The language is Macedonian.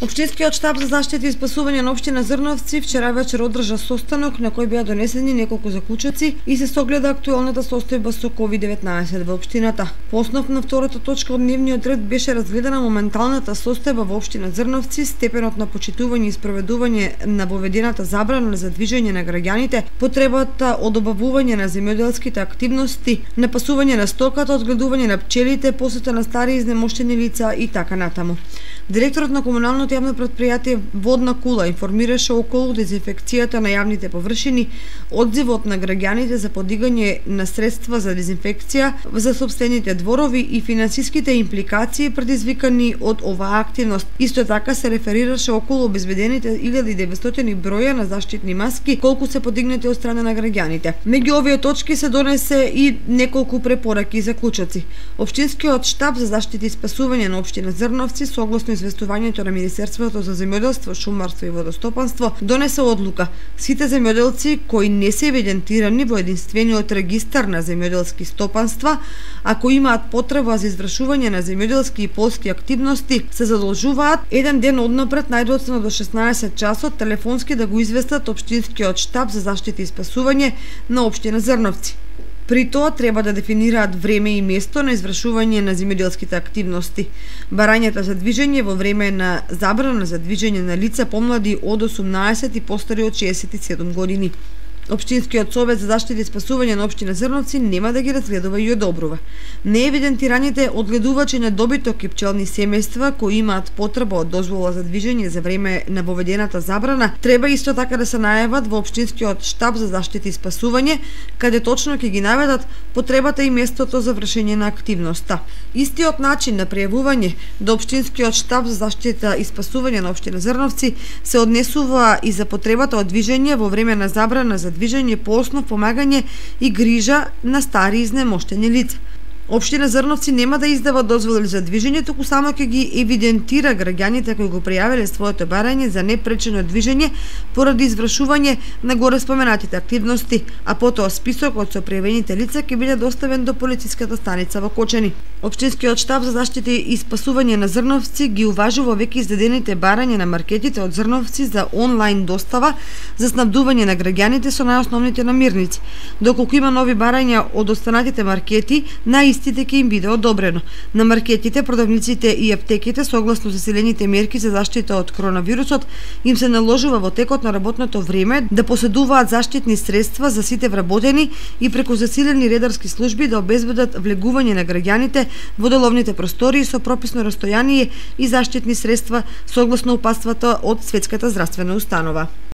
Општинскиот штаб за заштита и спасување на општина Зрновци вчера вечер одржа состанок на кој беа донесени неколку заклучоци и се согледа актуелната состојба со COVID-19 во општината. По основ на втората точка од дневниот ред беше разгледана моменталната состојба во општина Зрновци, степенот на почитување и спроведување на воведената забрана за движење на граѓаните, потребата од обавување на земјоделските активности, напасување на стоката, одгледување на пчелите, посета на стари изнемоштени лица и така натаму. Директорот на комуналното јавно предпријатие Водна кула информираше околу дезинфекцијата на јавните површини, одзивот на граѓаните за подигање на средства за дезинфекција за сопствените дворови и финансиските импликации предизвикани од оваа активност. Исто така се реферираше околу обезбедените 1900 броја на заштитни маски колку се подигнати од страна на граѓаните. Меѓу овие точки се донесе и неколку препораки и заклучоци. Општинскиот штаб за заштита и спасување на општина Зрновци согласно известувањето на Министерството за земјоделство, шумарство и водостопанство донесе одлука сите земјоделци кои не се евидентирани во единствениот регистар на земјоделски стопанства, ако имаат потреба за извршување на земјоделски и полски активности, се задолжуваат еден ден однапред, најдоцна до 16 часот, телефонски да го известат општинскиот штаб за заштита и спасување на општина Зрновци. При тоа треба да дефинираат време и место на извршување на земјоделските активности. Барањата за движење во време на забрана за движење на лица помлади од 18 и постари од 67 години. Општинскиот совет за заштита и спасување на општина Зрновци нема да ги разгледува и одобрува. Неевидентираните одгледувачи на добиток и пчелни семејства кои имаат потреба од дозвола за движење за време на воведената забрана треба исто така да се најават во општинскиот штаб за заштита и спасување, каде точно ќе ги наведат потребата и местото за вршење на активноста. Истиот начин на пријавување до општинскиот штаб за заштита и спасување на општина Зрновци се однесува и за потребата од движење во време на забрана за движење по основ помагање и грижа на стари изнемоштени лица. Општина Зрновци нема да издава дозволи за движење, туку само ќе ги евидентира граѓаните кои го пријавиле своето барање за непречено движење поради извршување на горе споменатите активности, а потоа списокот со пријавените лица ќе биде доставен до полициската станица во Кочани. Општинскиот штаб за заштита и спасување на Зрновци ги уважува веќе издадените барања на маркетите од Зрновци за онлайн достава за снабдување на граѓаните со најосновните намирници. Доколку има нови барања од останатите маркети, истите ќе им биде одобрено. На маркетите, продавниците и аптеките, согласно заселените мерки за заштита од коронавирусот, им се наложува во текот на работното време да поседуваат заштитни средства за сите вработени и преку засилени редарски служби да обезбедат влегување на граѓаните во деловните простории со прописно растојание и заштитни средства согласно упатствата од Светската здравствена установа.